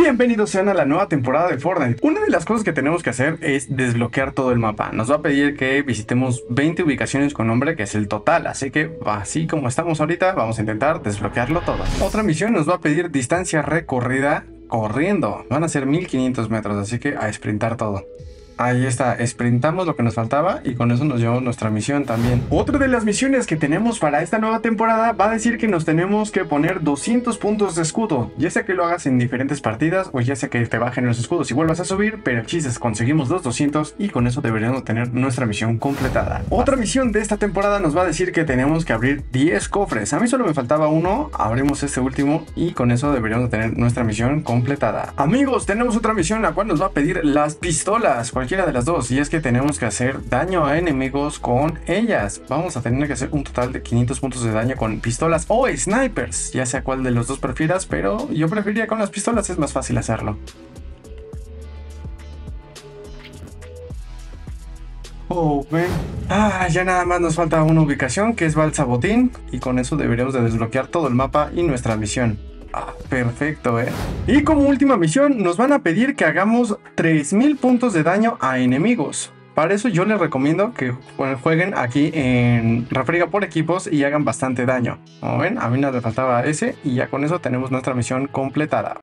Bienvenidos sean a la nueva temporada de Fortnite. Una de las cosas que tenemos que hacer es desbloquear todo el mapa. Nos va a pedir que visitemos 20 ubicaciones con nombre, que es el total. Así que, así como estamos ahorita, vamos a intentar desbloquearlo todo. Otra misión nos va a pedir distancia recorrida corriendo. Van a ser 1500 metros, así que a sprintar todo. Ahí está, sprintamos lo que nos faltaba y con eso nos llevamos nuestra misión también. Otra de las misiones que tenemos para esta nueva temporada va a decir que nos tenemos que poner 200 puntos de escudo. Ya sea que lo hagas en diferentes partidas o ya sea que te bajen los escudos y vuelvas a subir, pero el chiste es conseguimos los 200 y con eso deberíamos tener nuestra misión completada. Otra misión de esta temporada nos va a decir que tenemos que abrir 10 cofres. A mí solo me faltaba uno, abrimos este último y con eso deberíamos tener nuestra misión completada. Amigos, tenemos otra misión la cual nos va a pedir las pistolas. Cualquiera de las dos, y es que tenemos que hacer daño a enemigos con ellas. Vamos a tener que hacer un total de 500 puntos de daño con pistolas o snipers, ya sea cuál de los dos prefieras, pero yo preferiría con las pistolas, es más fácil hacerlo. Oh, ven. Ya nada más nos falta una ubicación que es Balsabotín y con eso deberíamos de desbloquear todo el mapa y nuestra misión. Perfecto, Y como última misión nos van a pedir que hagamos 3000 puntos de daño a enemigos. Para eso yo les recomiendo que jueguen aquí en Refriega por equipos y hagan bastante daño. Como ven, a mí nos faltaba ese y ya con eso tenemos nuestra misión completada.